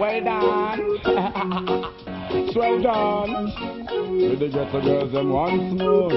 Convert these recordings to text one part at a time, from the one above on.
Well done. Swell done. Did they get the girls them once more?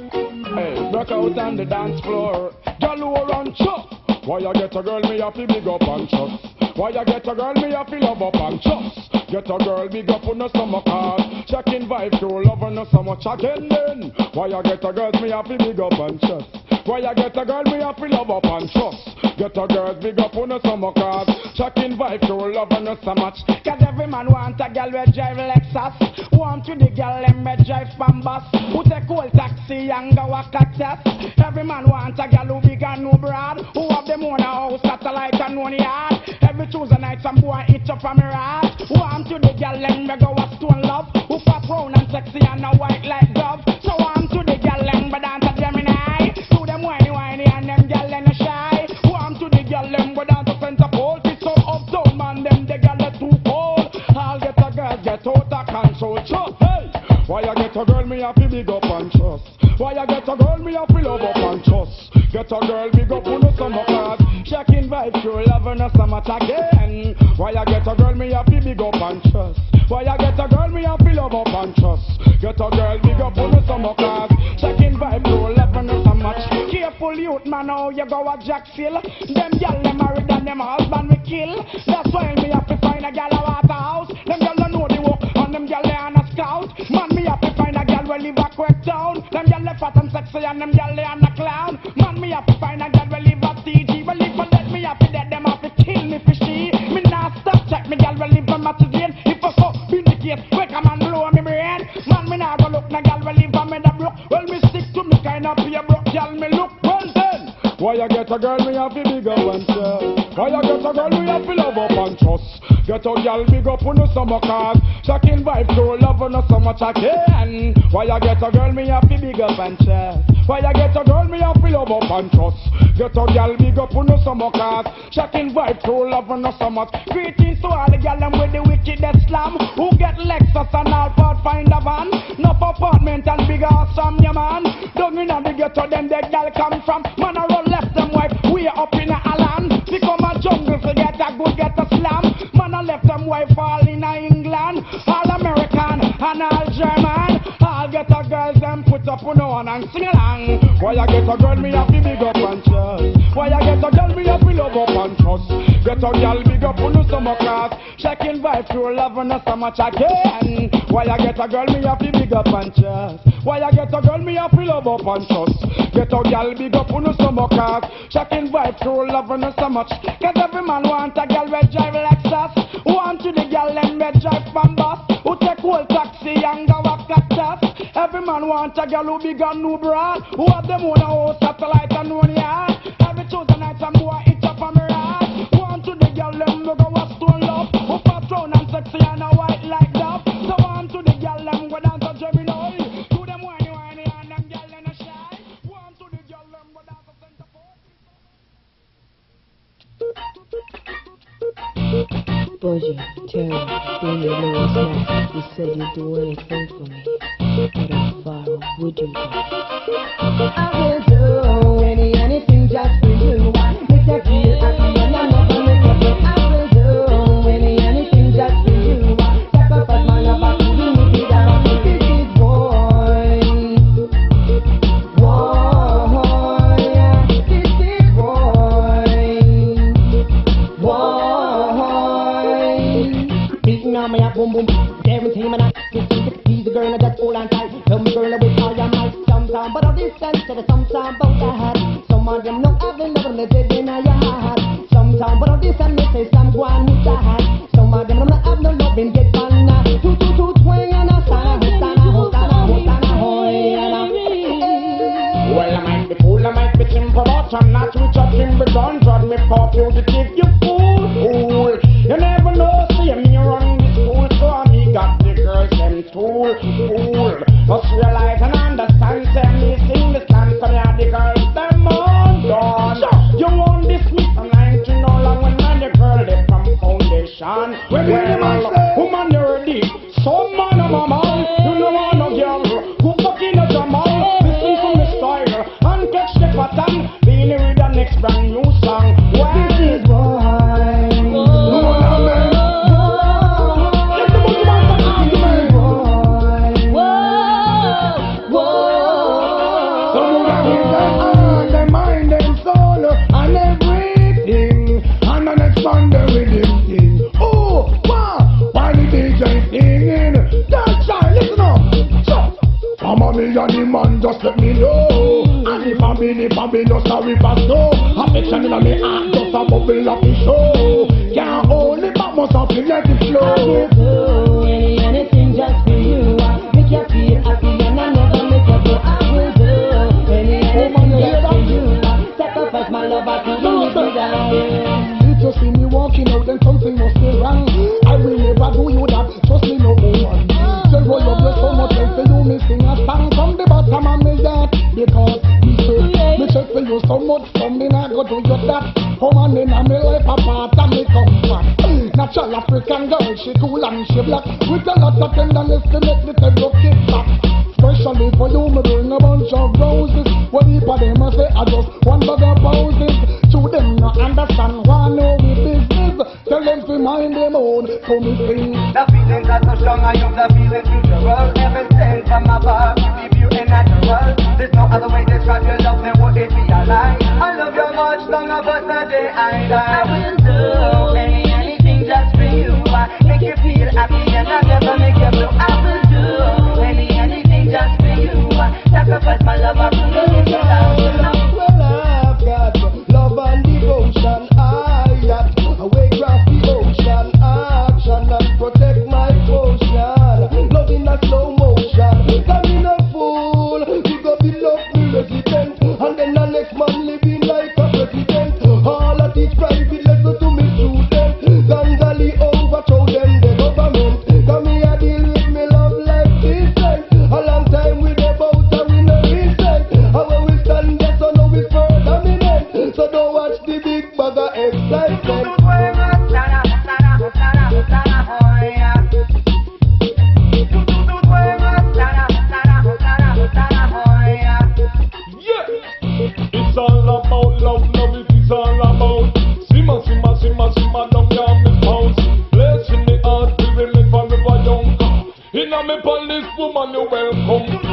Hey, break out on the dance floor. Girl who run chop. Why you get a girl me have to big up and trust? Why you get a girl me have to love up and trust? Get a girl big up on the summer card. Checking vibe to love on the summer checking then. Why you get a girl me have to big up and trust? Why you get a girl me have to love up and trust? Get a girl big up on the summer card. Checking vibe to love on the summer. Cause every man want a girl with drive Lexus. Want to the girl them with drive Pambas. Who take old taxi and go a cactus. Every man want a girl who big and no broad. Who have them own a house, satellite and one yard. Every Tuesday night some boy eat up from me rod. Want to the girl them we go a stone love. Who pop round and sexy and a white like dove. So want to the girl them we dance a Gemini. To them whiny and them girl them a shy. Want to the girl them we dance a Centre Pole. It's so uptown man them the girl that too cold. I'll get a girl get out of control. Trust, hey. Why you get a girl me have to big up and trust? Why you get a girl me have to love up and trust? Get a girl big up on the summer card. Checking vibe through love on the summer again. Why you get a girl me have to big up and trust? Why you get a girl me have to love up and trust? Get a girl big up on the summer card. Checking vibe through love on the summer. Careful youth man, how you go a Jacksonville. Them gyal them married and them husband we kill. That's why me have to find a gyal a Waterhouse. Them gyal don't know the work and them gyal they on a scout. Man me have to find a gyal we live a quick town. Them gyal they fat and sexy and them gyal they on a clown. Man me have to find a gyal we live a TG. We live for dead, me have to dead, them have to kill me for she. Me nah stop check me gyal we live for Matazine. If I so vindicate, wake a man blow me brain. Man me nah go look na gyal we live for me da broke. Well me stick to me kind of pay broke gyal me look well then. Why you get a girl me have to big up and trust? Why you get a girl me have to love up and trust? Get a girl big up on the summer card. Checking vibe to love on the summer again. Why you get a girl me have to big up and trust? Why you get a girl me have to love up and trust? Get a girl big up on the summer card. Checking vibe to love on the summer. Greetings to all the girl them with the wickedest slam. Who get Lexus and all Pathfinder van. Enough apartment and big house from your man. Down in the ghetto them the girl come from. Man a roll left them wife, we up in a land. Become a jungle to get a good get a slam. Man a left them wife all in a England. All American and all German. All get a girls them put up on one and sing along. Why you get a girl me have to big up and trust? Why you get a girl me have to love up and trust? Get a girl big up on the summer class. Checking vibe through love on the summer again. Why you get a girl me have to big up and trust? Why you get a girl me have to love up and trust? Get a girl big up on the summer class. Checking vibe through love on the summer. Cause every man want a girl with drive Lexus. Want to the girl them with drive Pambas. Who take old taxi and go a cactus. Every man want a girl who big and no broad. Who have them own a house, satellite and one yard. Every Tuesday night some boy eat up on me rod. Want to the girl them who go a stone love. Who fat round and sexy and a white like dove. So want to the girl them go dance a Gemini. To them whiny and them girl them a shy. Want to the girl them go dance a Centre Pole. Budgie, Terry, when you know it's not, you said you'd do anything for me. But I'm far, would you? I will do anything just for you. Make you feel happy and I'm not gonna make you. I will do anything just for you. Step up at my love, you need me down. This is boy. This is boy. Beating on my boom boom. 17 and I he's a girl that's all on tight. Tell me girl with all your might. Sometime but all this sense to the sometime but I had. Some of them know I've been never let it in a yard. Sometime but all this and they say some go on with that. Some of them don't have no love in get fun. Two twang and a stand. Well I might be fool, I might be simple, but I'm not rich up in the gun. Drop me for fugitive, you fool. You never know, see me run this fool. So me got the girls them fool. Must realize and understand, say me sing this dance, so me have the girls them on done. You want this me from 19 all long when man the girl they from foundation. Well, woman you're ready, some man of a man. You know want no girl who fucking a Jamal. Listen to the style and catch the pattern. Being with the next brand new song. Well, this is boy. just let me know. And if I'm just a river snow, affection in me heart just a bubble of the show. Can't hold it back, must have to let it flow. I will do anything just for you. Make you feel happy and I never make you go. I will do anything just for you. Sacrifice my love, I can do it down. If you see me walking out, then something must be wrong. I will never do you that, trust me no woman. Say roll up your so much and for you me sing a song from the bottom of me heart. Because me check for you so much from me now go do you that. Woman in a me life apart and me come back. Natural African girl, she cool and she black. With a lot of tenderness to make the tail kick back. Especially for you, me bring a bunch of roses. What if them a say I just one bag of poses. To them not understand why know me business. Tell them to mind them own, so me sing. The feelings are so strong, I use the feeling futural. Heaven sent from above, to be beauty natural. There's no other way to describe your love, then would it be a lie? I love you much longer, but the day I die. I will do anything just for you. I make you feel happy and I never make you blue. I will do anything just for you. Sacrifice my love, I will let you down. Well, I've got love and devotion. I got away across the ocean. Action and protect my ocean. Love in a slow motion. Come in a fool. We go be love me resident. And then the next man living like a president. All of these private lessons to me students. Gangali overthrow them the government. Come here deal with me love like decent. A long time we about and we no recent. And when we stand there so now we further minute. So don't watch the big bag of excitement. It's all about love, love it is all about. Simma, simma, simma, simma, down down Miss Bounce. Blessing the heart, we remain forever young. Inna me police woman, you welcome.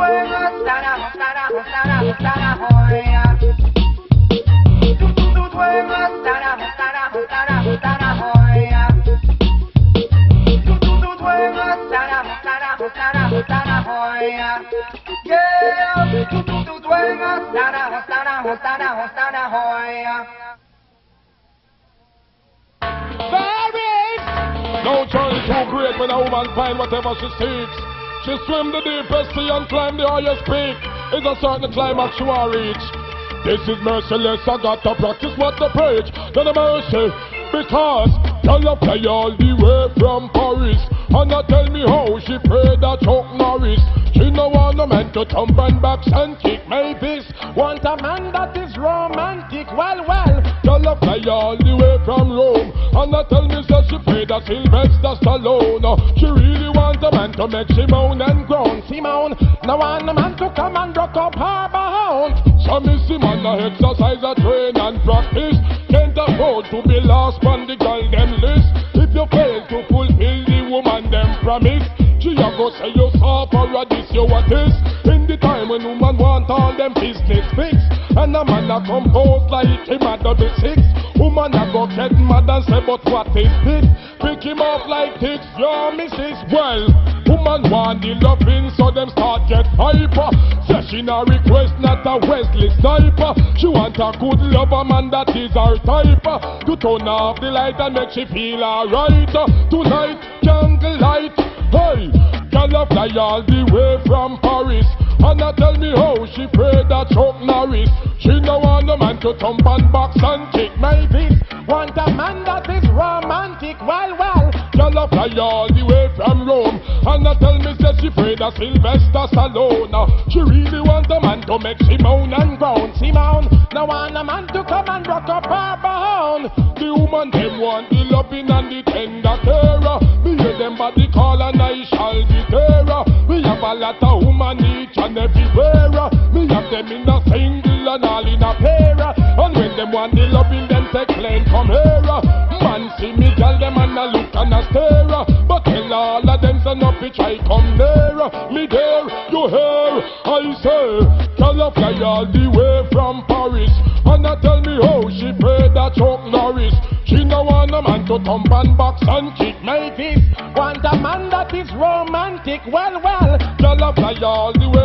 No choice too great when a woman find whatever she seeks. She swim the deepest sea and climb the highest peak. It's a certain climax she will reach. This is merciless, I got to practice what they preach. Not a mercy, because y'all fly all the way from Paris. And I tell me how she prayed that Chuck Norris. She no want a man to thump and box and kick my fist. Want a man that is romantic, well, y'all fly all the way from Rome. And I tell me that she prayed that Sylvester Stallone. She really want a man to make she moan and groan. Simone, no want a man to come and rock up her bound. So me see man a exercise, a train and practice. Can't afford to be lost on the girl them list. If you fail to fulfill the woman them promise, she a go say you suffer or this you what is. In the time when woman want all them business fixed, and a man a compose like him a double six. Woman a go get mad and say but what is this? Pick him up like ticks, your missus. Well, woman want the loving so them start get hyper. Say she no request not a Wesley sniper. She want a good lover man that is her type. To turn off the light and make she feel alright. Tonight, candlelight. Hey, girl fly all the way from Paris. And I tell me how she prayed that Chuck Norris. She no want a man to thump and box and kick my fist. Want a man that is romantic, well, girl fly all the way from Rome. And I tell me that she prayed that Sylvester Stallone. She really want a man to make she moan and groan. Simone, no want a man to come and rock up her bound. The woman them want the loving and the tender care. Me hear them body call and I shall be terror. We have a lot of woman each and everywhere. Me have them in a single and all in a pair. And when them want the loving, them take claim come here. Man see me girl them and a look and a stare. But tell all of them so no bitch I come near. Me there, you hear, I say. Girl fly all the way from Paris. And I tell me how she prayed that Chuck Norris. She no want a man to thump and box and kick my fist. Want a man that is romantic, well, girl fly all the way from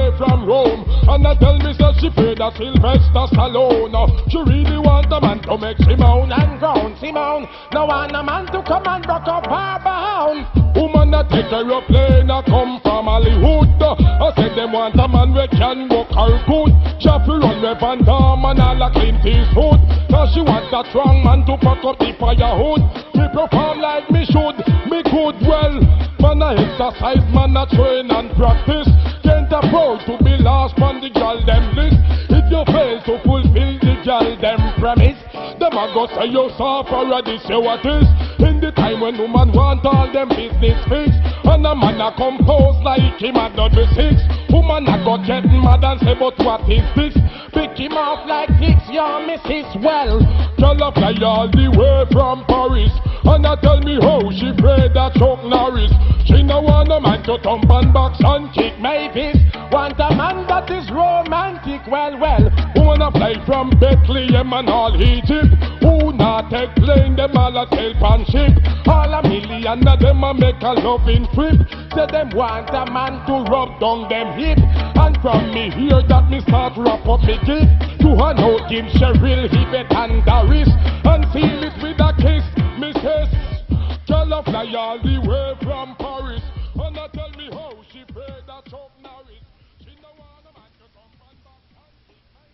Rome. And I tell me that she paid a Sylvester Stallone. She really want a man to make Simone and ground. Simone, no want a man to come and rock up her bound. Woman that take a aeroplane a come from Hollywood. I said them want a man we can walk her good. Jeffrey run with Van Damme and all a Clint Eastwood. Cause she want a strong man to pack up the firewood. Me perform like me should, me good well. Man I exercise, man I train and practice. Can't afford to be last on the gal them list. If you fail to fulfill the gal them premise, them a go say you suffer already, say what is. In the time when woman want all them business fixed, and a man a compose like him at the six. Woman a go get mad and say but what is this? Pick him off like this, your missus well. Girl a fly all the way from Paris, and a tell me how she prayed that Chuck Norris. She no want a man to thump and box and kick Mavis. Want a man that is romantic, well. Who wanna fly from Bethlehem and all Egypt? Who not take plane, them all a sail pan ship. All a million of them a make a loving trip. Say them want a man to rub down them hip. And from me here that me start wrap up me gift. To a note give Cheryl, Yvette and Doris, and seal it with a kiss, Mrs. Girl a fly all the way from Paris, and I tell me how she prayed that Chuck Norris. She no want a man to come and back and kick my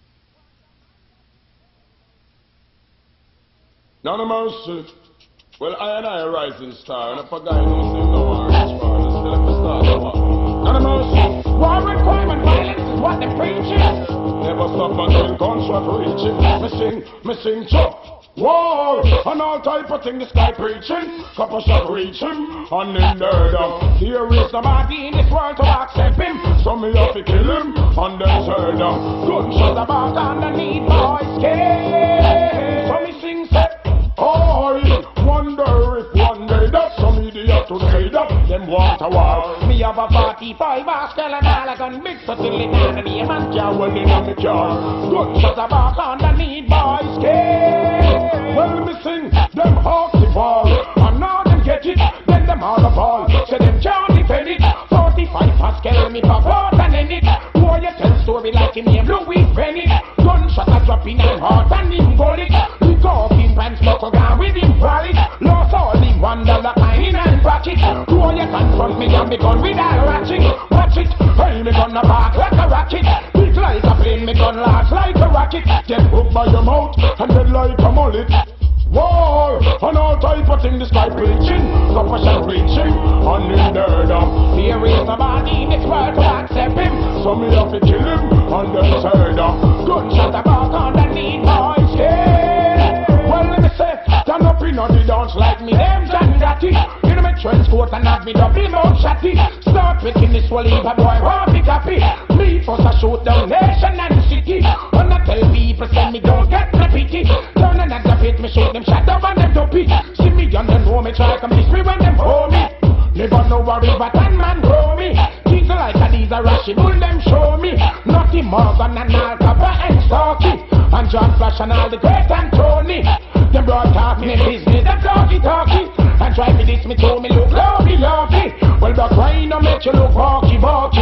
None of mercy. Well, I and I a rising star, and if a guy knows him no one rich man, just tell him to start the war. None of mercy. War and crime and violence is what they preaching. Never stop until gunshot reaching. Missing Chuck. War and all type of thing this guy preaching. Couple shot reach him, and in there down. Here is somebody in this world to accept him. So me have to kill him, and then turn down. Gunshot about underneath boys' skin. So me sing set. Oh, wonder if one day that some idiot to say that them want a war. Me have a 45 Oscar and all a gun mix so till it down to the man car when in on the car. Gunshots about underneath boys' skin. Well, me sing them hawks the ball, and now them get it, then them all the ball. Say them can't defend it. 45 Pascal me pop out and end it. Boy, you tell story like him name Louis Bennett. Gunshot a drop in and heart and him got it. We go up in pants, buckle down with him valid. Lost all the $1 coin in and bracket. Boy, you confront me and me gun with a ratchet. Watch it, hey, me gun a bark like a rocket. Big like a plane, me gun large like a rocket. Get hooked by your mouth and dead like a mullet. War and all type of thing this guy preaching. Sufficient reaching and in there down. Here is nobody in this world to accept him. So me have to kill him and then tear down. Gunshot about underneath boys' skin. Well, let me say, stand up in on the dance like me them John Gotti. You know me transport and have me double mouth shotty. Start making this whole heap of boy won't be happy. Me first a shoot down nation and city. When I tell people send me don't get no pity. Turn and at the pit me shoot them shut up and them dopey. See me and them know me try come this way when them hold me. Never no worry but one man grow me. Things like a these a rashy bull them show me. Naughty Morgan and Al Capone and Starkey. And John Flash and all the great and Tony. Them broadcast me business, them talky. And try to diss me to me look lovely. Well the crying no make you look walky.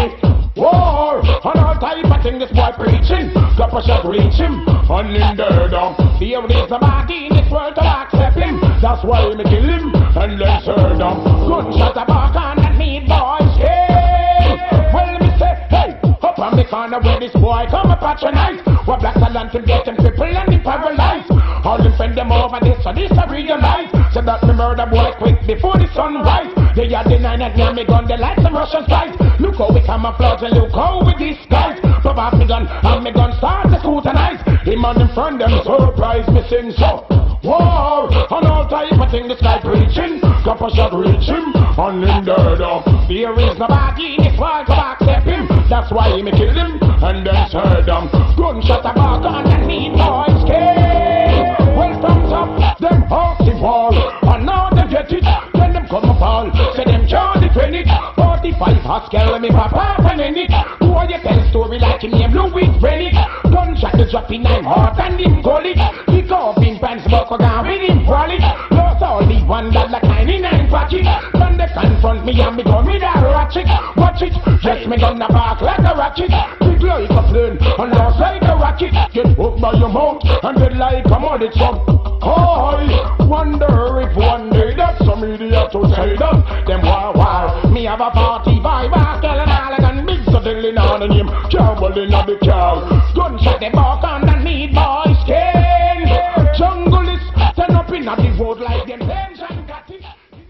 War and all type of thing this boy preaching. Couple shot reach him and in there down. Here is somebody in this world to accept him. That's why me kill him and then turn down. Gunshot about underneath boys' skin. Well let me say, hey, up on the corner where this boy come a patronize. What black talent to get them crippled and the paralyzed. All them send them over this, so this I realize. So that me murder boy quick before the sunrise. They are denying that now me gun, they like some Russian spies. Look how we camouflage and look how we disguise. Pop off me gun, and me gun start to scrutinize. Him and them friend them surprise me sing so. War and all type of thing this guy preaching. Couple shot reach him and in there down. There is nobody in this world to accept him. That's why me kill him and then tear down. Gunshot about underneath boys' skin. Well thumbs up, them hawks in war. And now they get it, then them come fall. Say them can't defend it. 45 Pascal me pop up and end it. Boy you tell story like him name Louis Bennett. Gunshot the drop in I'm hard and him call it. He go up in pants buckle down with him wallet. Lost all the $1 coin in I'm pocket. Then they confront front me and me gun me that ratchet. Watch it, yes me gonna bark like a ratchet. Big like a plane and lost like a rocket. Get hooked by your mouth and dead like a mud. It's up. Oh, I wonder if one day that some idiot to say them. Them war. Me have a 45 girl and all and big so dealing on the name. Cowboy in the car. Gunshot the back underneath boy skin. Jungle is turn up in the road like them tension got it.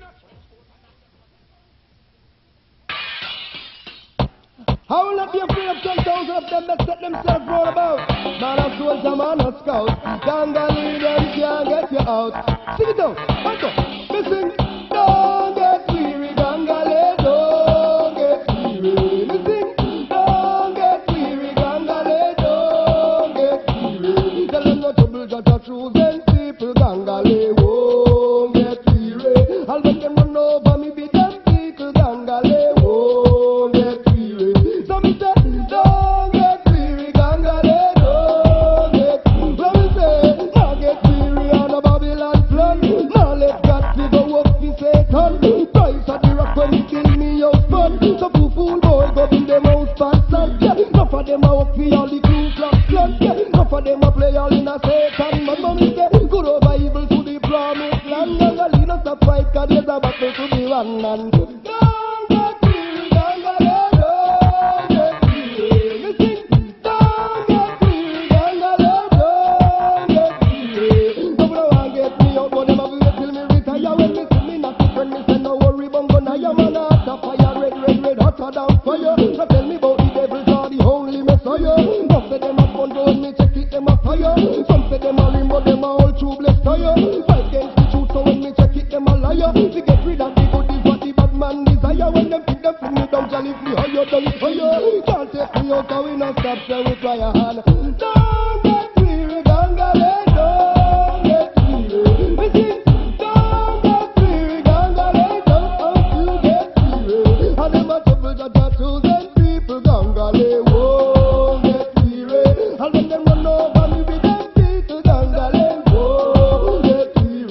How will not be afraid of 10,000 of them that set themselves roll about? Man a soldier, man a scout. Gangali, them can't get you out. Sing it down, hands up. Listen, don't get weary, Gangali, don't get weary. Listen, don't get weary, Gangali, don't get weary. Tell them no trouble, just a choosing people, Gangali won't get weary. I'll let them run over me, be them people, Gangali won't get weary. So me say, don't get weary, Gangali, don't get weary. So me say, don't get weary on the Babylon flood. Now let God to go up to Satan. Price of the rock when he kill me out fun. So fool boy go build them house fast and yeah. Enough of them a work for all the Ku Klux Klan. Yeah. Enough of them a play all in a Satan. My mommy say, good over evil to the promised land. Gangali not a fight, 'cause there's a battle to be won. And don't get weary, Gangali, don't get weary. Listen, don't get weary, Gangali, don't get weary. Some no one get me out, but them a wait till me retire. When me see me not friend, me say no worry, bungo na ya man a hot fire, red, hotter than fire. So tell me about the devil, 'cause the only Messiah. Some say them a fun, but when me check it, them a fire. Some say them a rim, but them a all true blessed tire. Fight against the truth, so when me check it, them a liar. To get rid of the good is what the bad man desire. When them pick them fling me down, jolly free higher, down higher. Can't take me out, 'cause we not stop, so we try a hand. Don't get weary, Gangali, don't get weary. Listen, don't get weary, Gangali, don't get weary. And them a trouble that a choosing people, Gangali won't get weary. And when them run over me with them people, Gangali won't get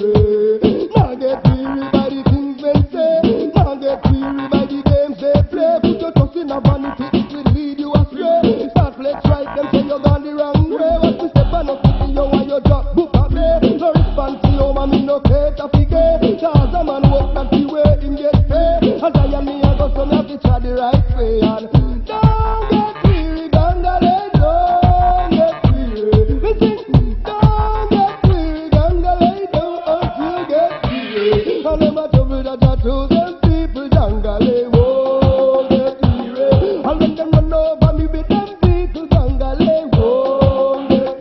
weary. Now get weary by the things they say. Now get weary by the games they play. Put your trust in a vanity, it will lead you astray. Start flex right, them say you gone the wrong way. What you step on up to see you while you drop book a play. No response to you, man, me no cater for gay. Cause a man work not the way him get paid. As I am me, I go so me have to try the right way. And don't get weary, Gangali, don't get weary. Listen, don't get weary, Gangali, don't get weary. And them a trouble that a chosen people, Gangali won't get weary. And when them run over me with them people, Gangali won't get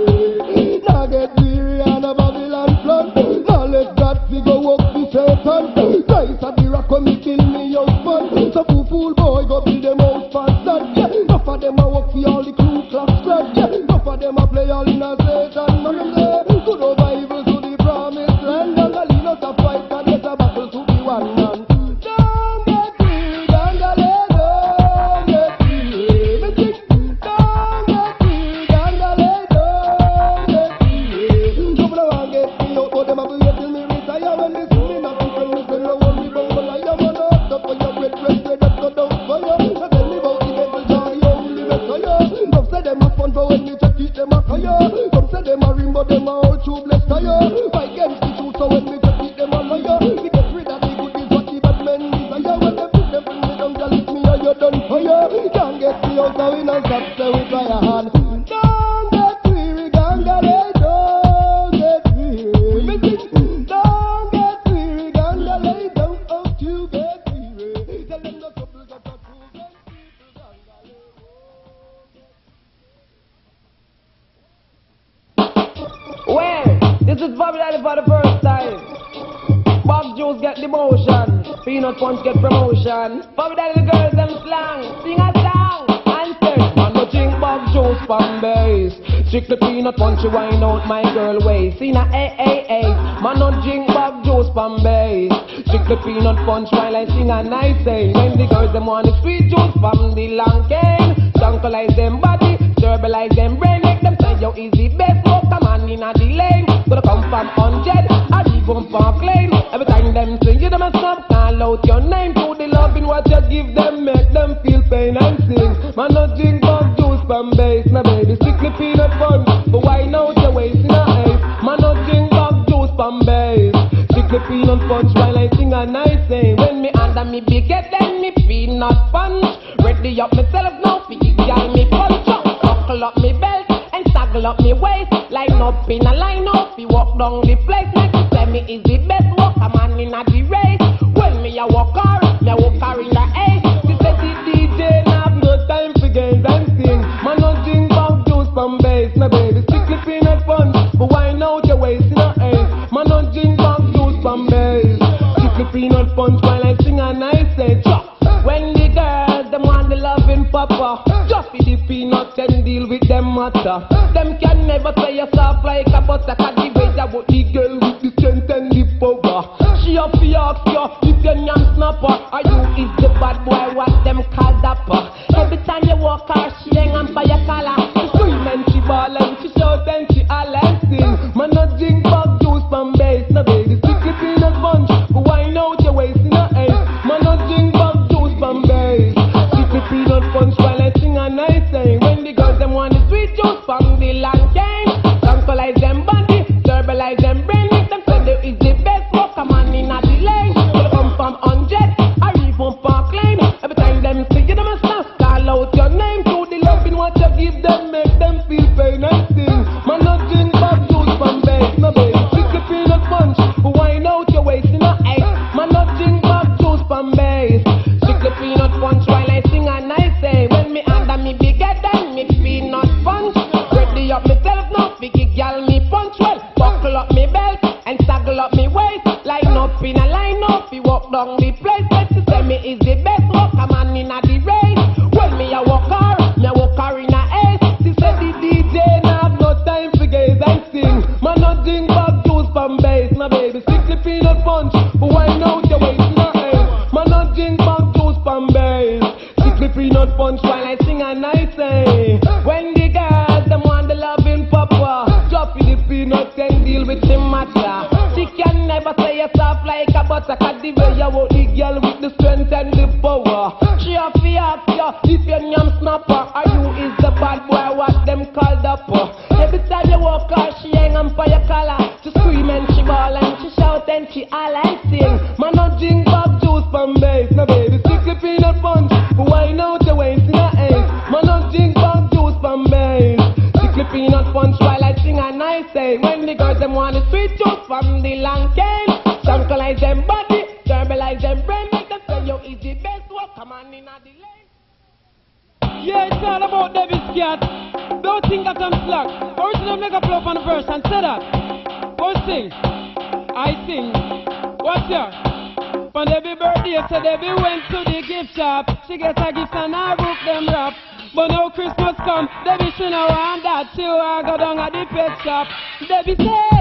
weary. Now get weary on a Babylon flood. Now let God fi go up to Satan. Price of the rock when me kill me out fun. So fool boy go build them house fast and yeah. Enough of them a work for all the Ku Klux Klan. Yeah. Enough of them a play all in a Satan. Man them say, good over evil to the promised land. Gangali not a fight, 'cause there's a battle to be won. And don't get weary, Gangali, don't get weary. Listen, don't get weary, Gangali, don't get weary. Some no one get me out, but them a wait till me retire. When they see me not to friend, me say no worry, bungo na ya man a hot fire, red, that go down fire. So tell me about the devil, 'cause the only Messiah. Some say them a fun, but when me check it, them a fire. Some say them a rim, but them a all true blessed tire. Fight against the truth, so when me check it, them a liar. We get rid of the good is what the bad men desire. When they put them bring me down, just lift me and you done fire. Can't get me out, so we not stop, so we try a hand. Don't get weary, Gangali, don't get weary. Listen, don't get weary, Gangali, don't you get weary. Tell them the trouble that a chosen people, Gangali. Well, this is Bobby Daddy for the first time. Bob Juice get demotion, Peanut Punch get promotion. Bobby Daddy the girls them slang, sing a song. Answer, man no drink Bob Juice from base. Strictly Peanut Punch, you wind out my girl waist. Sing a man no drink Bob Juice from base. Strictly Peanut Punch while I sing a nice say. When the girls them want the sweet juice from the long cane. Tranquilize them body, turbalize them brain. Make them say yo easy best, smoke a man in a the lane. Gonna come from 100, I leave from Park Lane. Every time them sing, you them a stop, call out your name to the loving what you give them, make them feel pain and sing. Man, no drink bug juice from base, my baby, strictly peanut fun. But why now you wasting a ace? Man, no drink bug juice from base, strictly peanut punch while I sing a nice thing. When me under me big head, then me peanut punch. Ready up myself now, for you girl me punch up. Buckle up me belt and saggle up me waist. Line up in a line up, we walk down the place. Next to say me is the best walker man in a the race. When me a walk her in the ace. She said the DJ now have no time for games and sing. Man no drink bug juice from base, my baby strictly peanut punch. But why now you wasting a ace? Man no drink bug juice from base, strictly peanut punch while I sing a nice say chop. When the girls them want the loving papa, just be the peanuts and deal with them matter. Them can never say you soft like a butter, cause the way you want the girl with the strength and the power. She have to ask you if you're young snapper, or you is the bad boy what them call dapper. Every time you walk her, she hang on by your collar. She scream and she ball and she shout and she all and sing. Man no drink bug juice from base, no baby strictly peanut punch. But why now you wasting a ace? Man no drink bug juice from base, strictly peanut punch while I sing a nice thing. When the girls them want the sweet juice from the land cane, tranquilize them body, turbalize them brain, make them say there is the best walker man in a the lane. They come from 100 or even park lane. Every time them see you, them a stop, call out your name to the loving what you give them, make them feel pain and sing. Man no drink bug juice from base, no baby strictly peanut punch. But why now you wasting a ace? Man no drink bug juice from base, strictly peanut punch while I sing a nice say. When me under me big head and me peanut punch. Ready up myself now, biggie gal me punch well. Buckle up me belt and saggle up me waist. Line up in a line up, we walk down the place. Let's say me is the best walker man in a the race. When me a walk her in a ace. She said the DJ now have no time for gaze and sing. Man no drink bug juice from base, my baby strictly peanut punch. But why now you wasting a ace? Man no drink bug juice from base, strictly peanut punch while I sing a nice say. When the girls them want the loving papa, drop in the peanuts and deal with the matter. She can never say you soft like a butter, cause the way you want the girl with the strength and the power. She have to ask you if you're yam snapper, or you is the bad boy what them called up. Every time you walk her, she hang on for your collar. She scream and she ball and she shout and she all and sing. Man no drink bug juice from base, no baby strictly peanut punch. But why now you wasting a ace? Man no drink bug juice from base, strictly peanut punch while I sing a nice say. When the girls them want the sweet juice from the long cane, tranquilize them body, turbalize them brain, make them say yo is the best walker man in a the lane. Yeah, it's all about Davis Cat. Don't think that I'm slack. Original make a flow on the verse and say that. Go sing, I sing. What's your? On every birthday, so Debbie went to the gift shop. She get a gift and I book them wrap. But now Christmas come, Debbie she no want that. She want go down at the pet shop. Debbie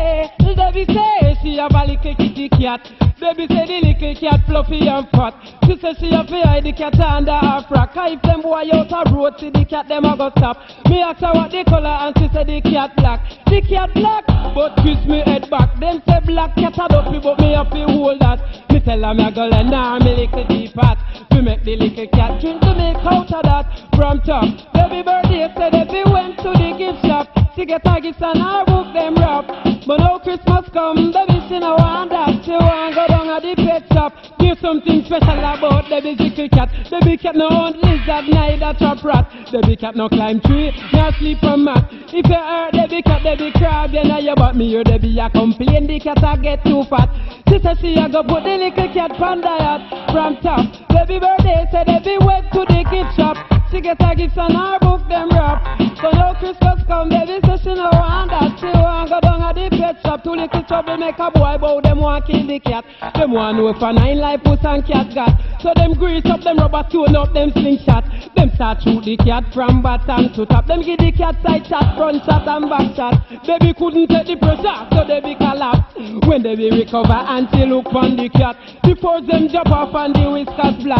say, she have a little kitty cat. Debbie say the little cat fluffy and fat. She say she have to hide the cat under her frock. If them boy out a road, see the cat them a go stop. Me ask her what the color and she say the cat black. The cat black, but twist me head back. Them say black cat a dopey, but me have to hold that. Me tell her me a go lend her me little deep hat. We make the little cat drink the milk out of that. From top, Debbie birthday said Debbie went to the gift shop. She get a gift and her book them wrap. But now Christmas come, Debbie she no want that. She want go down at the pet shop. Give something special about Debbie's little cat. Debbie cat no hunt lizard, neither trap rat. Debbie cat no climb tree, no sleep on mat. If you hurt Debbie cat, Debbie crab, you know you but me, you Debbie a complain the cat a get too fat. She say she a go put the little cat on diet. From top, Debbie birthday say Debbie went to the gift shop. She get a gift and her book them wrap. So now Christmas come, Debbie say she no want that. She want go down at the pet shop. Too little trouble make a boy bow. Them want kill the cat. Them want know for 9 life puss and cat got. So them grease up them rubber tune up them slingshot. Them start shoot the cat from bottom to top. Them give the cat side shot, front shot and back shot. Debbie couldn't take the pressure, so Debbie collapse. When Debbie recover and she look on the cat, before them jump off and the whiskers flat.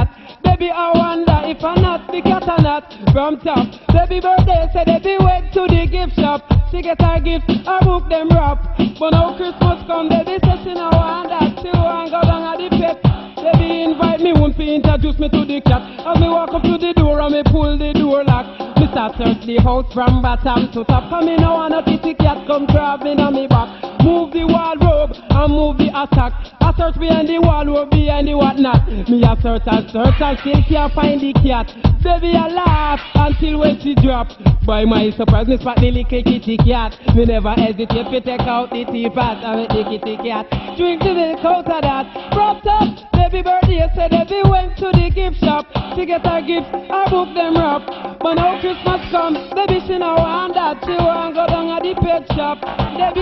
Baby, I wonder if I'm not the cat or not. From top, baby birthday, say baby went to the gift shop. She get her gift, I book them wrap. But now Christmas come, baby say she no want that. She want go down at the pet. Baby invite me, won't be introduce me to the cat. As me walk up to the door and me pull the door lock. Me start search the house from bottom to top. And me no want no kitty cat come grab me on me back. Move the wardrobe and move the attack. I search behind the wardrobe, behind the whatnot. Me a search and still can't find the cat. Baby I laugh until when she drop. By my surprise, me spot the little kitty cat. Me never hesitate to take out the teapot and make the kitty cat drink the milk out of that. Propped up, baby birthday said baby went to the gift shop. She get her gift, I book them wrap. But now Christmas come, baby she no want that. She want go down at the pet shop. Baby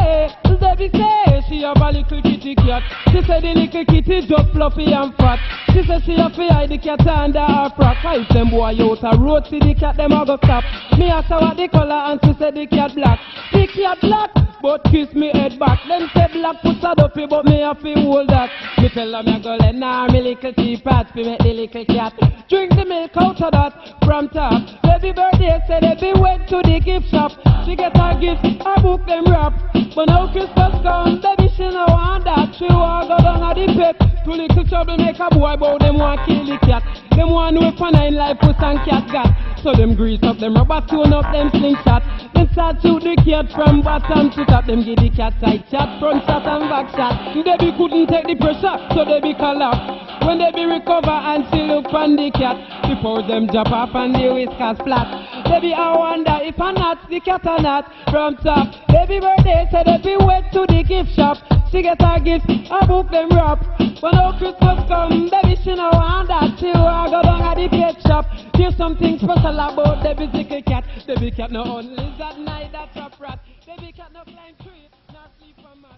say, she have a little kitty cat. She say the little kitty just fluffy and fat. She say she have to hide the cat under her frock. If them boy out a road, see the cat them a go stop. Me ask her what the color and she say the cat black. The cat black, but kiss me head back. Them say black put a dopey, but me have to hold that. Me tell her me go let nah me little teapot fi make the little cat drink the milk out of that from top. Baby birthday say baby went to the gift shop. She get her gift, I book them wrap. But now Christmas come, baby she no want that. She want go down at the pet. Too little trouble make a boy bow, them want kill the cat. Them want know if a 9 life puss and cat got. So them grease up, them rubber tune up, them slingshot. Them start shoot the cat from bottom to top. Them give the cat side shot, front shot and back shot. Baby couldn't take the pressure, so they be collapse. When they be recover and see look on the cat, before them jump off and the whiskers flat. Baby I wonder if I'm not the cat or not. From top, baby birthday said baby went to the gift shop. She get her gift, I book them wrap. When all Christmas come, baby she no want that. She want go down at the pet shop. There's something special about the little cat. Baby cat no on lizard night, that's a rat. Baby cat no climb tree, not sleep on mat.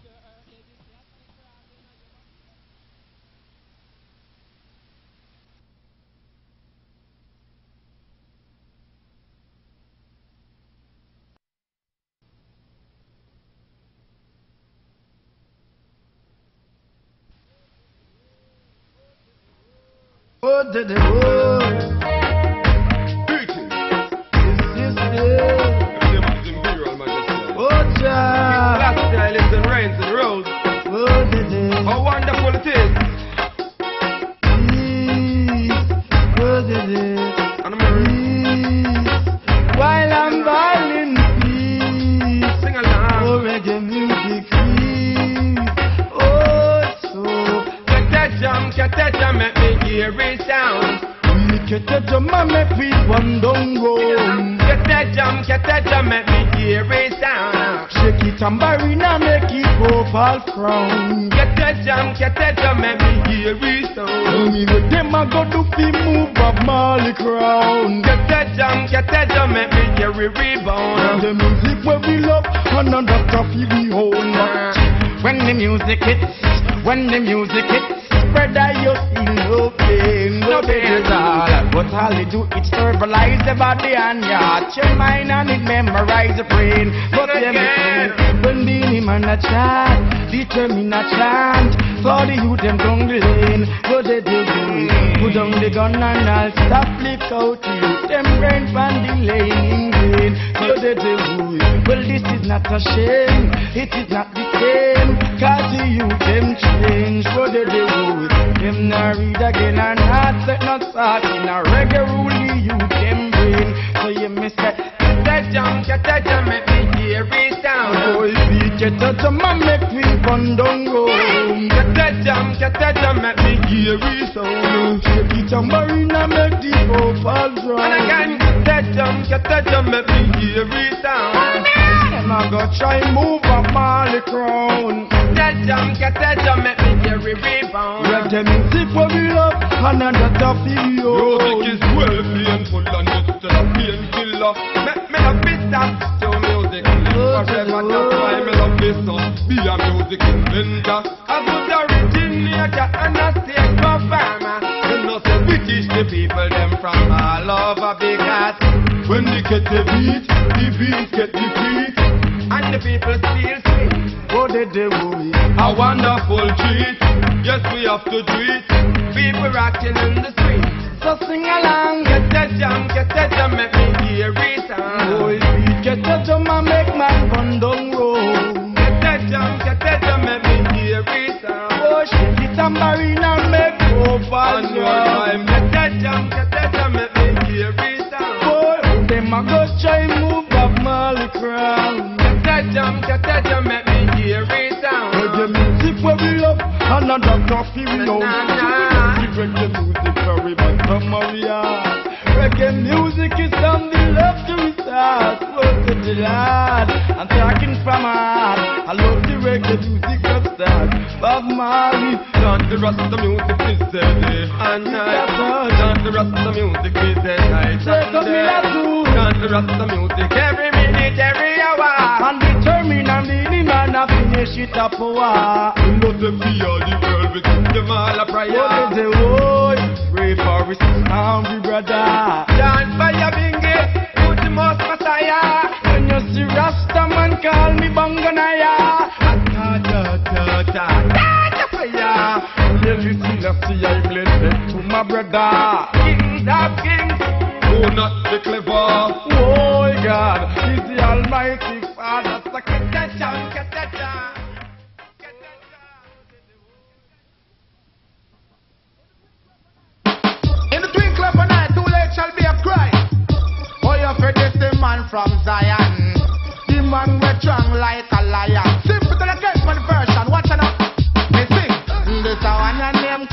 Oh, did it work? Oh, child. Last year I lived in rains and roads. Oh, did it? How wonderful it is. Oh, did it? And I'm While I'm violin peace. sing along. Oh, reggae music please. Oh, so. Get that jam, make me hear it sound. Get that jam, make me one don't go. Get that jam, make me hear it sound. Shake it tambourine and make it go fall crown. Get that jam, make me hear it sound. Me with them I go do fi move up Marley crown. Get that jam, make me hear it rebound. The music where we love and another coffee we own. When the music hits, brother you feel no pain, no pain at all. But all you do is verbalize the body and your heart, your mind and it memorize the brain. But everything when the man a chant, determine a chant. For the youth them down the lane, go they do it. Put down the gun and I'll stop flick out you. Them brain from the lane in vain. So they do it. Well this is not a shame, it is not the same. Cause the youth them change, so they do it. Them not read again and not set not start in a reggae rule the youth them brain. So you miss that. Get that jam, make me hear it sound. Oh, if we get a jam and make we run down road. Get that jam, make me hear it sound. Shake it tambourine and make the vocals And run. again, get that jam, make me hear it sound. Them a go try move up Marley crown. Get that jam, make me hear it rebound. Reggae music where we love and another video. Music is well painful and it's still a painkiller. Make me love this stuff to music. Forever that's why me love this stuff. Be a music inventor. A good originator and a state performer. You know say we teach the people them from all over because When they get the beat get the beat. and the people feel sweet. Oh, they do it. A wonderful treat. Yes, we have to do it. People rocking in the street. So sing along, get that jam, make me hear it. Boy, get that jam and make man run down road. Get that jam, make me hear it. Oh, shake it tambourine and make go fast. One more time, get that jam, make me hear it. Boy, them a go try move Bob Marley crown. Get that jam, make me hear it. Reggae music where we love, another coffee we know. Reggae music where we want from Maria. Reggae music is something love to start. Close to the heart, I'm talking from heart. I love the reggae music of start. Bob Marley, chant the Rasta music is day and night. Chant the Rasta music is day night. take up me like two. Chant the Rasta music every minute, every hour. And determine and the man a finish it up a war. Not the fear the world, we sing them all a prayer. Oh, they boy, pray for his hungry brother. Chant fire bingy, put the most Messiah. When you see Rasta man call me Banganaya. Ta fire. Yes, you see that I bless to my brother. Kings of kings, oh not the clever. Oh God, he's the Almighty Father. So get that jam, Get that jam. In the twinkle of an eye, too late shall be a cry. Oh, you afraid this the man from Zion. The man we strong like a lion. Simple to the case for the version, watch it out. Me sing. This a one and name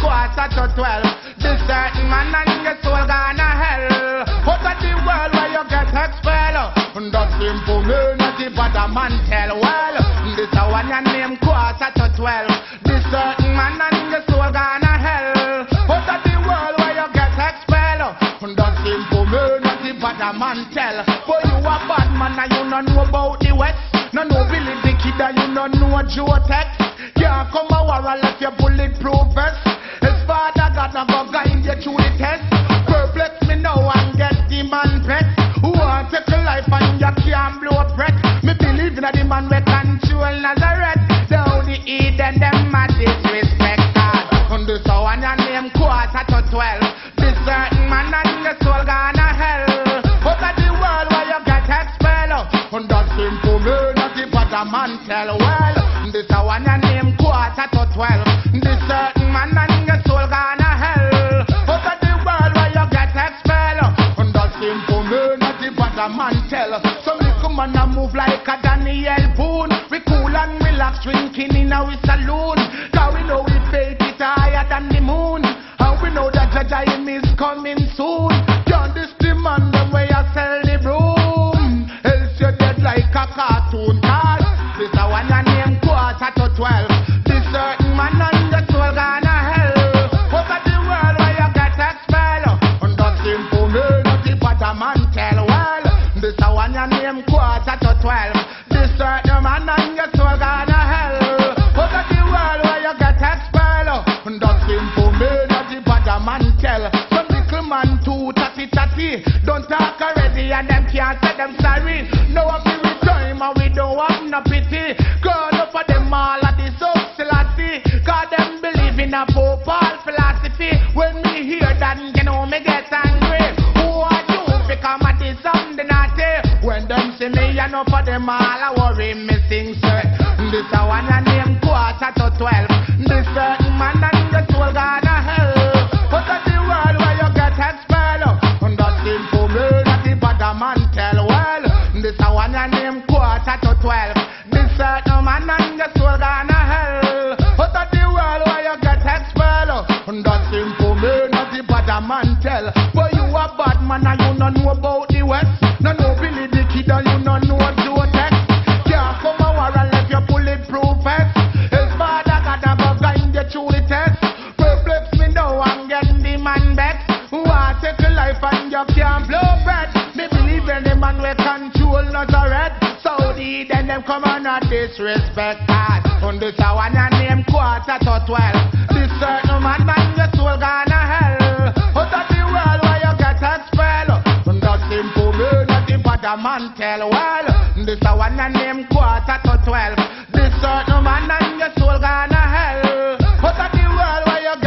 11:45. This certain man and your soul gonna hell. Out of the world where you get expelled. That simple man not the bad man tell. Well, this a one and name 11:12. This certain man and your soul gonna hell. Out of the world where you get expelled. That simple man not the bad man tell. But you a bad man and you don't know about the West. No Billy the Kid and you don't know Joe Tex. Can't come a war and left your bulletproof vest. His father got a go guide you through the test. Perplex me now and get the man pet. Who want take your life and you can't blow breath. Me believe in the man we control Nazareth. Down the Eden them a disrespect God. On this one your name 11:12. This certain man and the soul gonna hell. Out of the world where you get expelled. On that simple man not the bad man tell. Well, this a one your name 11:12. This certain man and your soul gonna hell. Out of the world where you get expelled. On that simple man not the bad man tell. Some little man a move like a Daniel Boone. We cool and relax drinking in our saloon. Cause we know we faith it higher than the moon. And we know that Jaja him is coming soon. Can't this demand the way I sell the broom. Else you're dead like a cartoon. Cause this a one your name 11:12. This certain man and the soul gonna hell. Out of the world where you get expelled. On that simple man not the bad man tell. Well, this a one your name 11:12. This certain man and your soul gonna hell. Out of the world where you get expelled. On that simple man not the bad man tell. Some little man too tatty. Don't talk already and them can't say them sorry. No one feel with time and we don't have no pity. God up for them all at the subsility. Cause them believe in a Pope Paul philosophy. When me hear that, you know me get angry. Who are you? Because I did something naughty. When them see me, you know for them all I worry me sing sir. This a one your name 11:12. This certain man and the soul gonna hell. Out of the world where you get expelled. On that simple man that the bad man tell. Well, this a one your name 11:12. This certain man and the soul gonna hell. Out of the world where you get expelled. On that simple man that the bad man tell. But you a bad man and you don't know about the West. No Billy the Kid and you don't know Joe Tex. Can't come a war and left your bulletproof vest. His father got a go guide you through the test. Perplex me now and get the man back. Who want take your life and you can't blow breath. Me believe in the man we control Nazareth. Saudi then them come on a disrespect God. On this a one your name 11:12. This certain man and your soul gonna hell. Out of the world where you get expelled. On that simple man that the bad man tell. Well, this a one your name 11:12. This certain man and your soul gonna hell. Out of the world where you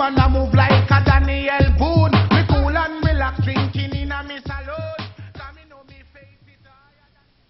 man a move like a Daniel Boone. Me cool and relax, drinking in a me saloon. Cause me know me face is higher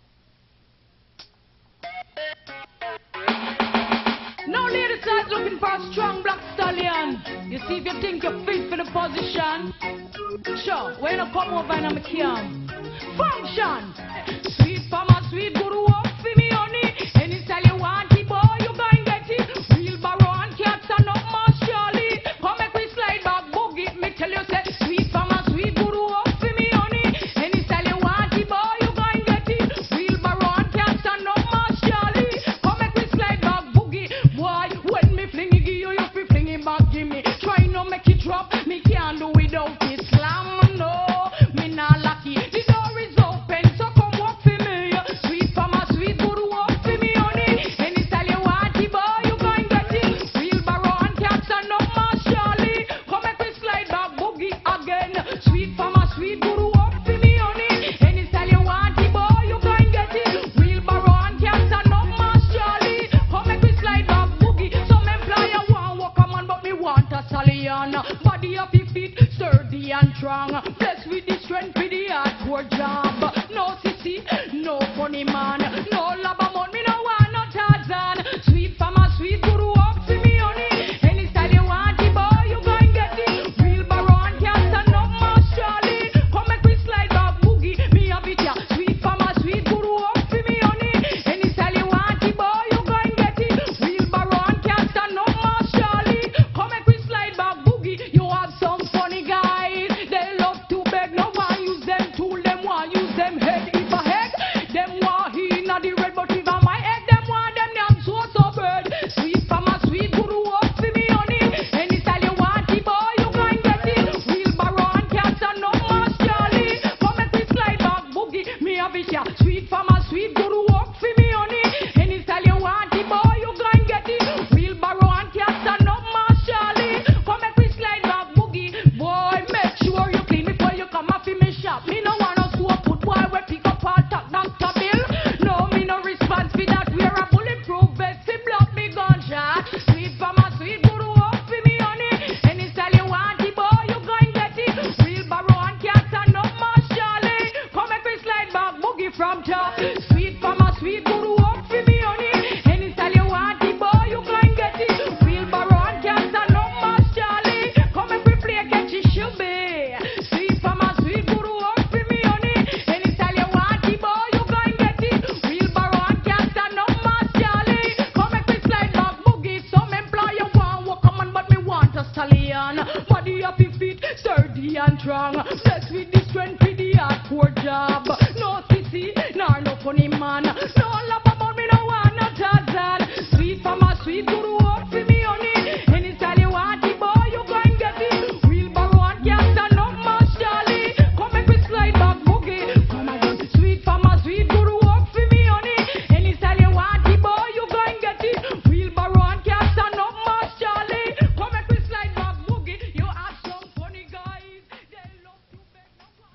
than... Now ladies start looking for a strong black stallion. You see if you think you're fit for the position. Sure, when you come over and I'm a camp. Function. Sweet farmer, sweet guru, up for me honey. Any style you want it, boy, you go and get it. Wheelbarrow and cats and up more surely. Come make we slide back boogie. Me tell you say, sweet farmer, sweet guru, up for me honey. Any style you want it, boy, you go and get it. Wheelbarrow and cats and up more surely. Come make we slide back boogie. Boy, when me fling it, you fi fling it back, give me. Try no make it drop, me can't do without it. Slam, no, me not lucky. The door is open, so come walk for me. Sweet farmer, sweet guru, walk for me, honey. Any style you want it, boy, you go and get it. Wheelbarrow and cats and up more surely. Come make we slide back boogie again. Sweet farmer, sweet guru, walk for me, honey. Any style you want it, boy, you go and get it. Wheelbarrow and cats and up more surely. Come make we slide back boogie. Some employer want work a man, but me want a stallion. Body up your feet, sturdy and strong. Blessed with the strength for the hardcore job. No sissy, no funny man. No labamon, me no want no Tarzan. Sweet farmer, sweet guru, up for me honey. Any style you want it, boy, you go and get it. Wheelbarrow and cats and up more surely. Come make we slide back boogie, me have it ya. Sweet farmer, sweet guru, up for me honey. Any style you want it, boy, you go and get it. Wheelbarrow and cats and up more surely. Come make we slide back boogie. You have some funny guys. They love to beg, no one use them tool, them one use them head. If a head, them want he not the red, but if a my head, them want them damn so bird. Sweet farmer, sweet guru, up for me honey. Any style you want it, boy, you go and get it. Wheelbarrow and cats and no more surely. Come make we slide back boogie, me have it ya. Sweet farmer, sweet guru, up for me honey. Any style you want it, boy, you go and get it. Wheelbarrow and cats and no more surely. Come make we slide back boogie. Boy, make sure you clean before you come off in me shop. Me no want no soap put boy we pick up all top Dr. Bill. No, me no response for that. Wear a bulletproof vest, he block me gunshot. Sweet farmer, sweet guru, up for me honey. Any style you want it, boy, you go and get it. Wheelbarrow and cats and no more surely. Come make we slide back boogie from top. Sweet farmer, sweet guru, up for me honey. Any style you want it, boy, you go and get it. Wheelbarrow and cats and no more surely. Come make we play catch it should be. Sweet farmer, sweet guru, up for me honey. Any style you want it, boy, you go and get it. Wheelbarrow and cats and no more surely. Come make we slide back boogie. Some employer want work a man, but me want a stallion. Body up your feet, sturdy and strong. Blessed with the strength for the hardcore job. No sissy, nor no funny man. No labamon, me no want no Tarzan. Sweet farmer, sweet guru, up for me honey. Any style you want it, boy, you go and get it. Wheelbarrow and cats and no more surely. Come make we slide back boogie. Come again, sweet farmer, sweet guru, up for me honey. Any style you want it, boy, you go and get it. Wheelbarrow and cats and no more surely. Come make we slide back boogie. You have some funny guys. They love to beg no one.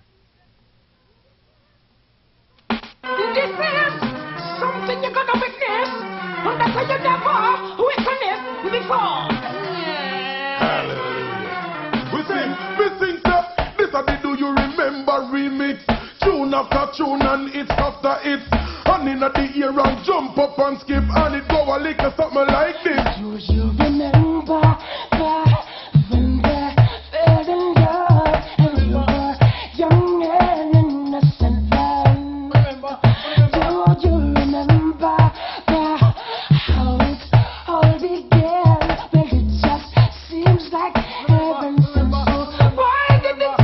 This is something you're gonna witness. And that's why you never witness before. We sing that this a the Do You Remember remix. Tune after tune and it's after it's. And in the ear and jump up and skip and it go a lick or something like this. Do you remember back when we fell in love and we were young and innocent then? Do you remember how it all began? Well, it just seems like heaven sent so. Why did it end?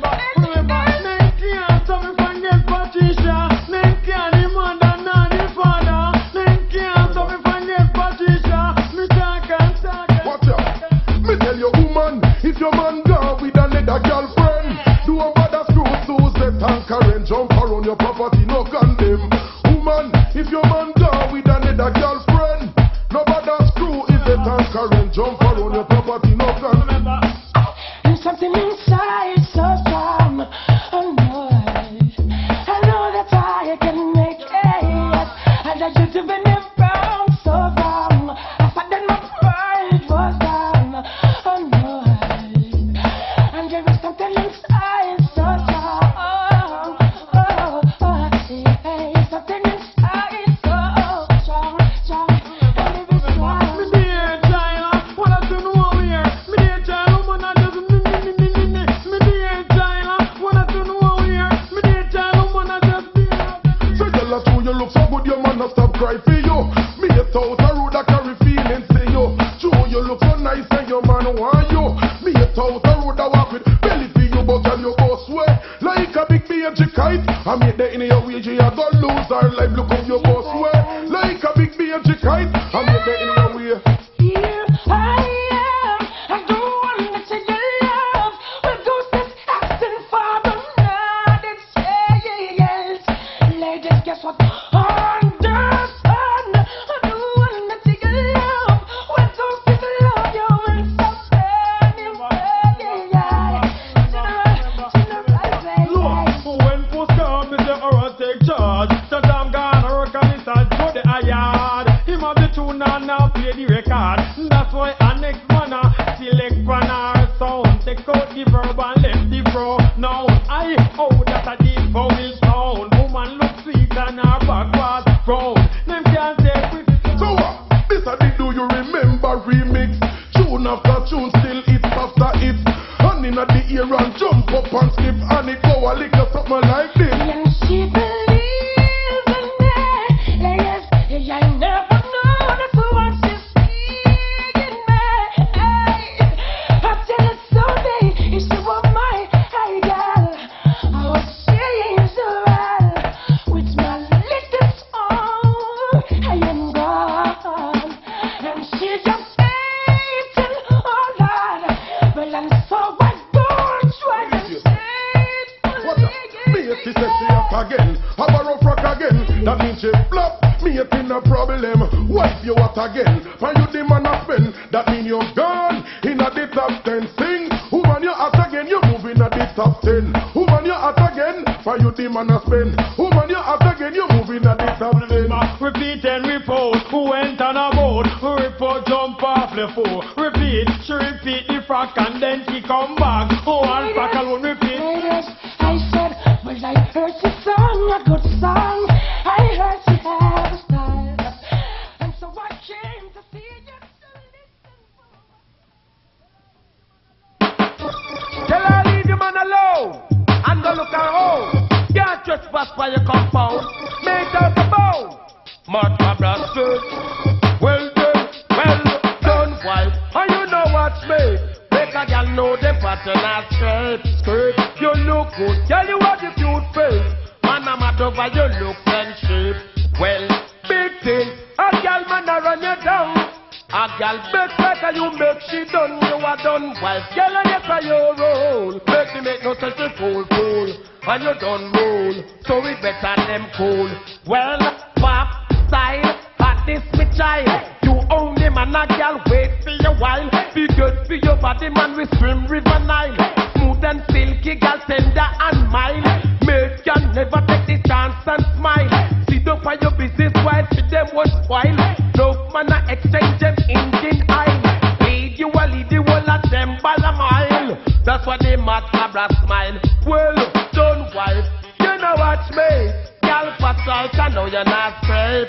Watch out. Me tell you woman, if your man gone with another girlfriend, do a bother screw Suzette and Karen, jump around your property, no condemn. Woman, if your man gone with another girlfriend, no bother screw Suzette and Karen, jump around your property, no condemn. There's something inside so strong. Oh no, I know that I can make it. And I should have been wrong, so wrong. I thought that my pride was down. Oh no, look so good, your man no stop cry for you. Me a out a road I carry feelings for you. True, you look so nice and your man want you. Me a out a road I walk with belly for you, but can you go sway like a big BMG kite? I made the in your wage, you go lose our life. Look how you go sway like a big BMG kite. I made the in your way. Here I am, I don't want to your love. With ghosts asking for the blood, it's yes. Ladies, guess what? Understand, I don't want to your love. With ghosts love you and sustain Look, when push come, Mr. Aura take charge. Cause I'm gonna work on this and go the yard. Him have the tune and now play the record. That's why our next man select from our sound. Take out the verb and left the pro. Now I that a deep vowel sound. Woman look sweet and her back was frown. Them can't take with it. So what? This a the do you remember remix? Tune after tune, still hits after hits. And in the ear and jump up and skip. And it go a lick or something like this. and she believes in me. Yes, I never know that's what she's seeing in me. I tell her someday if she were my idol, I would change the world with my little song. I am gone, and she just hating all that. Well, and so I don't try to What the? Me if she says she up again, have a rough rock again. That means she flop, me it in a problem. Wipe you out again, and you the man a spend. That mean you're gone, in a the top 10. Sing, woman you out again, you move in a the top 10. Woman you out again, for you the man a spend. Woman you out again, you move in a the top 10. Repeat and repose. Who went on a boat? Report jump off the floor. Repeat, she repeat the frack and then she come back. Oh, and frack alone repeat. Yes, I said, well, I heard she sung a good song. I heard she had a style. And so I came to see you to listen. Tell her leave the man alone and go look her home. Can't trespass by your compound. Make her the bone. Martha Bradford. Well done, wife. And you know what's me. Make a girl know the pattern and skirt. You look good. Tell you what you cute face. Man, I'm mad over your looks and shape. Well, big thing. A girl man a run you down. A girl make better you make she done. You are done, wife. Girl and yes I your role. Make me make no such a fool. And you done roll. So we better them cool. Well, pop style. At this me child. You own him and a girl wait for your while. Be good for your body man we swim river Nile. Smooth and silky girl tender and mild. Make you never take the chance and smile. Sit up for your business while see them was spoil. Love man a exchange them engine oil. Lead you all of them by a mile. That's why they mad cabra smile. Well done wife, you know what's me. Girl fat like I know you're not straight.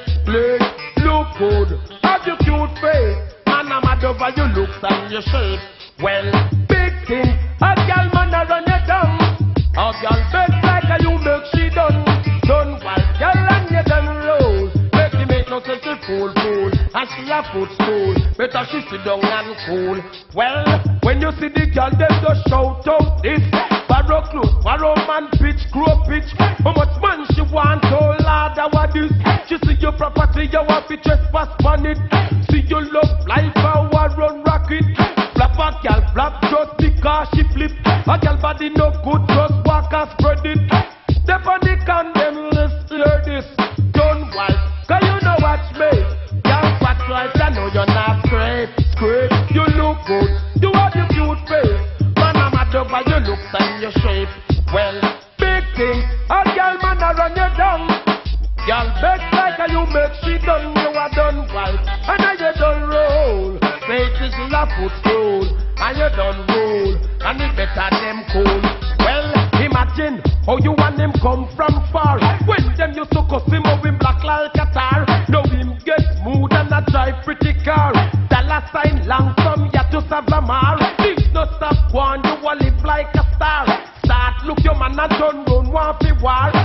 Look good, have your cute face. Man I'm mad over your looks and your shape. Well, big thing, a girl man a run you down. A girl beg like a you make she done. Done wife, girl and you done roll. Make you make no sense to fool. And she a footstool, better she sit down and cool. Well, when you see the girl them just shout out this. Barrow clothes, barrow man pitch, grow pitch. How much man she want, oh lord, what this? She see your property, you want to trespass on it. See your love life, how I run rocket. Flap a girl, flap just because she flip. A girl body no good, just walk and spread it. Step on the condemn, let's hear this. Don't wife, cause you know what's me. Girl fat like I know you're not great. You look good, you have your cute face. Man I'm mad over your looks and your shape. Well, big thing, a girl man a run you down. Girl beg like a you make she done. You are done right, and now you done roll. Faith is a footstool, and you done roll. And it better them cool. Well, imagine how you and him come from far. When them used to cuss him up in black like a tar. Now him get smooth and a drive pretty car. Dollar sign long from ya to Savamar. Things no stop one, you will live like a star. Start look your man and done run one fi war.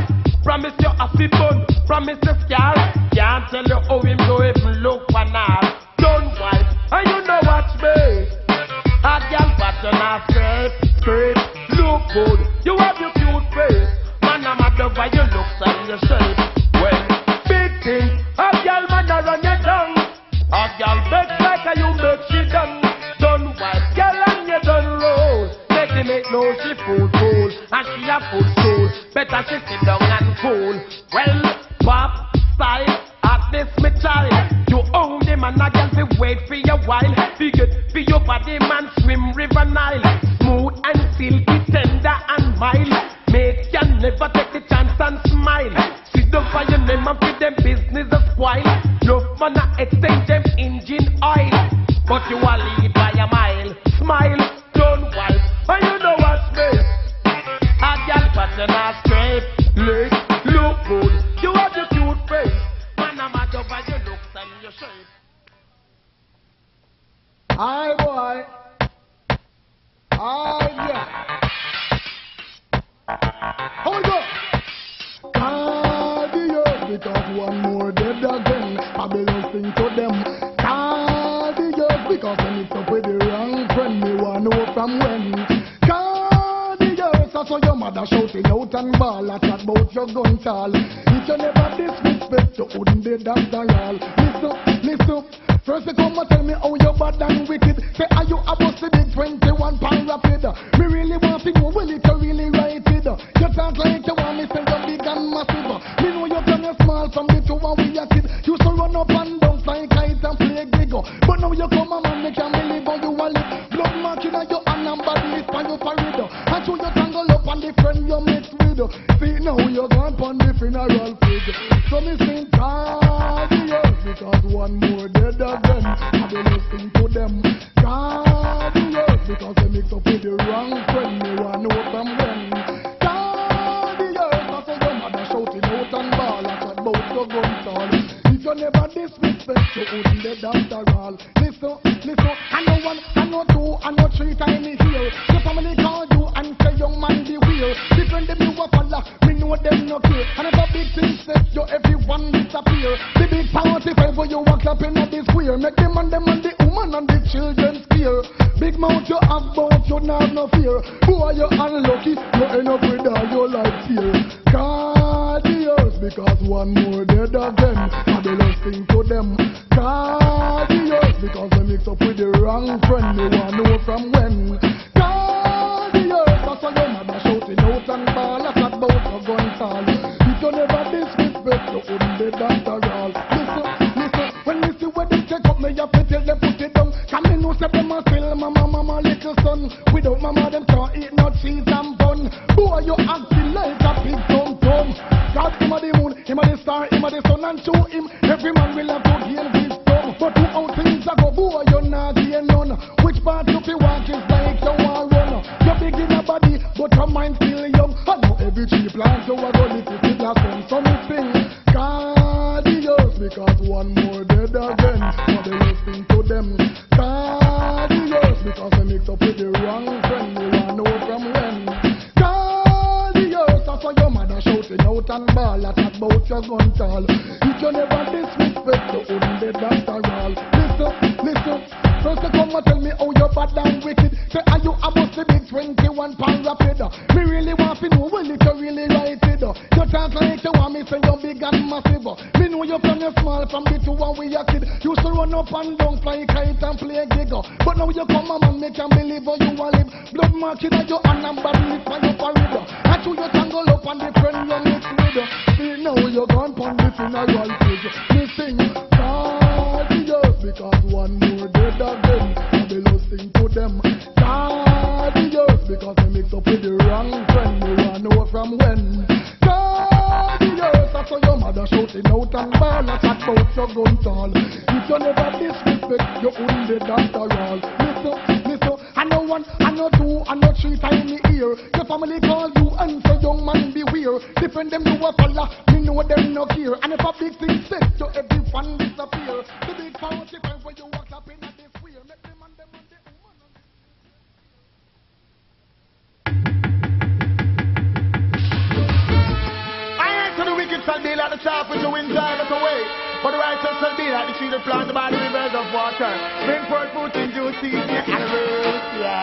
Promise you a fit bun, promise you scar. Can't tell you how him go even look for now. Don't wipe, and you know what's me. A girl pattern a straight, look good. You have your cute face, man I'm mad over your looks and your shape. Well, big thing, a girl man a run your tongue. A girl bet like a you make she done. Don't wipe, girl and you done roll. Make no she fool, and she a full soul. Better she sit down and cool. Well, pop, style, at this me child. You own them and a girl be wait for your while. Figure for your body man swim river Nile. Smooth and silky, tender and mild. Make you never take the chance and smile. Sit down for your name and feed them business a spoil. Love man a extend them engine oil. But you a lead by a mile. Smile, don't wipe. And you know what's me. A girl pattern a straight, look good. You have your cute face. Man, I'm mad over your looks and your shape. Aye, boy. Aye, yeah. How we go? Cardio, because one more dead again. Babylon sing to them. Cardio, because when it's up with the wrong friend, me want to know from when. So your mother shouting out and ball at chat about your gun tall. If you never disrespect, you wouldn't be after all. Listen, first you come and tell me how you bad and wicked. Say are you about to big 21 pound rapid? Me really want to know will it you really right it? You talk like you want me say you're big and massive. Me know you turn you small from the two and we a kid. You used to run up and down like kite and play giggle. But now you come and man, me can't believe how you a live. Blood marking on your hand and bad lip on your parade. And so you tangle up on the friend you mix with. See now you're gone on the funeral pig. So me sing cardios because one more dead again. I be listening to them. Cardios because they mix up with the wrong friend. Me want know from when. Cardios that's how your mother shouting out and ball at about your gun tall. If you never disrespect, you wouldn't dead after all. Listen, I know one, I know two, I know three times here. Your family call you and say young man beware. Different them you a follow, me know them no care. And if a big thing set you, everyone disappear. The big party fight for you walk up in the square. Make them and the woman and the children scare. Big mouth you have bout, you have no fear. Boy you unlucky, you end up with all your life here. Cardios because one more dead again. I be listening to them. Cardios because they mix up with the wrong friend. They want to know from when. Cardios that's why your mother shouting out and ball at about your gun tall. If you never disrespect, you wouldn't be after all. Listen, when you see where they take up me, you have to tell them put it down. Come in, no step them and still mama little son. Without mama them can't eat no cheese and bun. Boy you acting like a big tom-tom. God him a the moon, him a the star, him a the sun, and to him every man will have to gain wisdom. But to how things a go, boy you not gain none. Which part you fi walk is like you want run. You big in a body, but your mind still young. I know every tree plant you a go live it till a sun. So me sing cardios because one more dead again. So they listen to them. Cardios because they mix up with the wrong friend. You want know from when. Cardios that's why your mother shouting out and ball at about your gun tall. If you never disrespect, you wouldn't be after all. Listen. First you come and tell me how you bad and wicked. Say are you about to big 21 pound rapid? Me really want to know will it you really right it? You talk like you want me say you're big and massive. Me know you from your small from the two and we a kid. You used to run up and down fly kite and play giggle. But now you come and man me can't believe how you a live. Blood marking on your hand and bad lip on your parade. And you tangle up on the friend you mix with. See now you gone on the funeral pig. Me sing cardios because one more dead again. I be listening to them. Cardios because they mix up with the wrong friend. You want know from when. Cardios that's why your mother shouting out and ball at about your gun tall. If you never disrespect, you wouldn't be after all. Listen, I know one, I know two, I know three times me here. Your family call you and say young man beware. Different them you a follow, me know them no care. And if a big thing set, to everyone disappear. The big party fight for you walk up in the square. Make them and them and the woman. I ain't to For the righteous shall be like the tree that plant by the rivers of water. Bring forth fruit in due season and rest.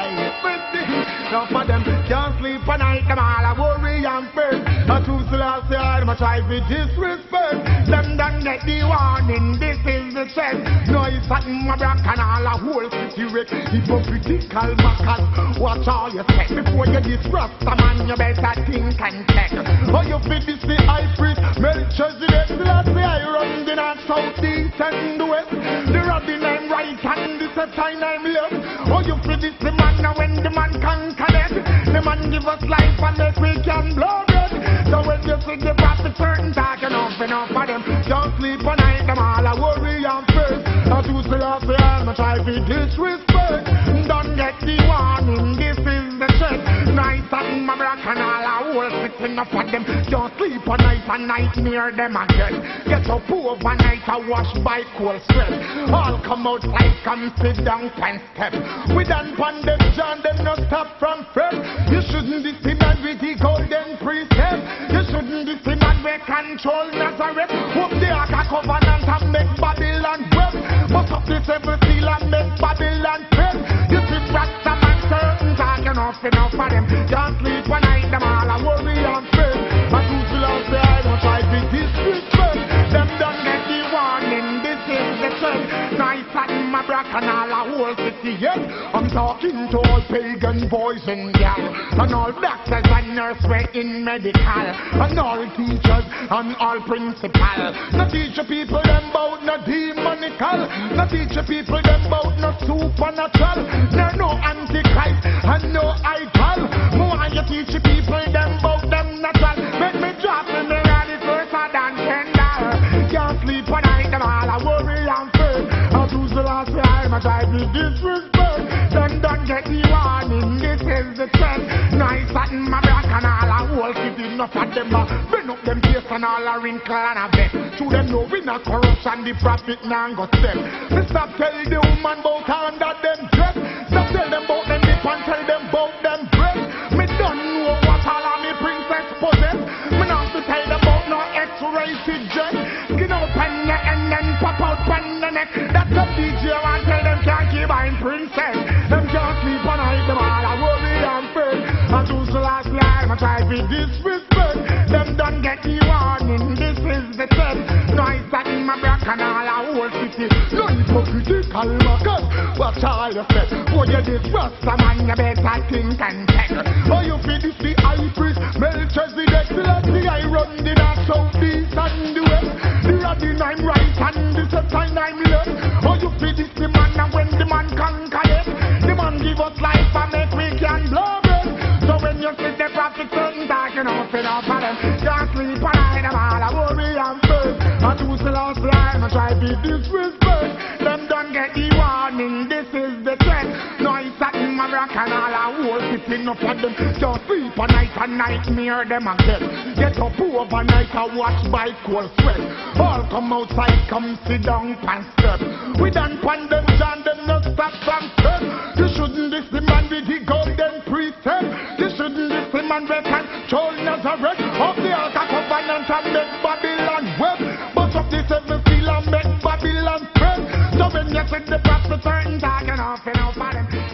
Now for them can't sleep at night, them all a worry and fear. A two last year, them a try to disrespect. Them done get the warning, this is the threat. No, it's something my black and all a whole city wreck. Hypocritical mackers, watch all you say. Before you disrupt a man, you better think and check. Oh, you fit this the high priest, Melchizedek. Last year I run the north, south, east and the west. The rabbin I'm right and the Satan I'm left. Oh, you fit this the man now when the man conquer it. The man give us life and make we can blow it. So when you see the prophet certain talk, enough for them. Don't sleep at night, them all a worry and fear. As you say last year, I'm try to disrespect. Don't get the warning, this is the check. Night and my black and all a whole sitting up for them. Don't sleep at night and nightmare them again. Get up overnight and wash by cold sweat. All come outside, come sit down 10 steps. We done pan them, John, them not stop from fret. You shouldn't be seen with the golden precept. You shouldn't be seen we control Nazareth. Hope the Ark of Covenant and make Babylon web. But up the seven seal and make Babylon press. You see rats and man certain talk enough for them. Can't sleep at night, them all a worry and fear. And who's the last day I don't try to disrespect. Them done get the warning, this is the threat. Nice and my black and all a whole city yet. I'm talking to all pagan boys and girls, and all doctors and nurses in medical, and all teachers and all principal. Not teach people them about no demonical. Not teach people them about no supernatural. There no antichrist and no idol. More you teach people them about them natural. Make me drop in the rally first than $10. Can't sleep at night, them all a worry and fear. I choose the last time I try to disrespect. Them don't get the warning, this is the trend. Nice and my black and all a whole city. Enough of them bring up them face and all a wrinkle and a vet. To them know we not corruption, the prophet now go step. Me stop tell the woman about under them dress. Stop tell them about them dip and tell them about them breast. Me don't know what all of me princess possess. Me not to tell them about no X-rated jet. Skin open the and then pop out on the neck. That's the DJ and tell them can't keep buying princess. Them can't sleep at night, them all a worry and fear. And choose the last line, I try to disrespect. Them don't get the warning, this is the threat. Nice and my black and all a whole city. No hypocritical mockers, watch all you say. Oh, you disrust a man, you better think and check. Oh, you feel this the high priest, Melchizedek. Last the I run the north, south, east and the west. The rabbin I'm right and the Satan I'm left. Oh, you feel this the man and when the man conquer it. The man give us life and make we can blow it. So when you see the prophet certain talking off for them. Can't sleep at night, them all a worry and fear. And who's the last line, I try to disrespect. Them don't get the warning, this is the threat. Noise at my rock and all a whole city. Enough of them don't sleep at night and nightmare them again. Get up overnight and watch by cold sweat. All come outside, come sit down and step. We done pan them, John, them not stop from step. You shouldn't diss the man with the golden precept. You shouldn't diss the man with control Nazareth. Of the Ark of Covenant and make Babylon web. But up the seven seal and make Babylon press. So when you see the prophet turn talking off and off for them.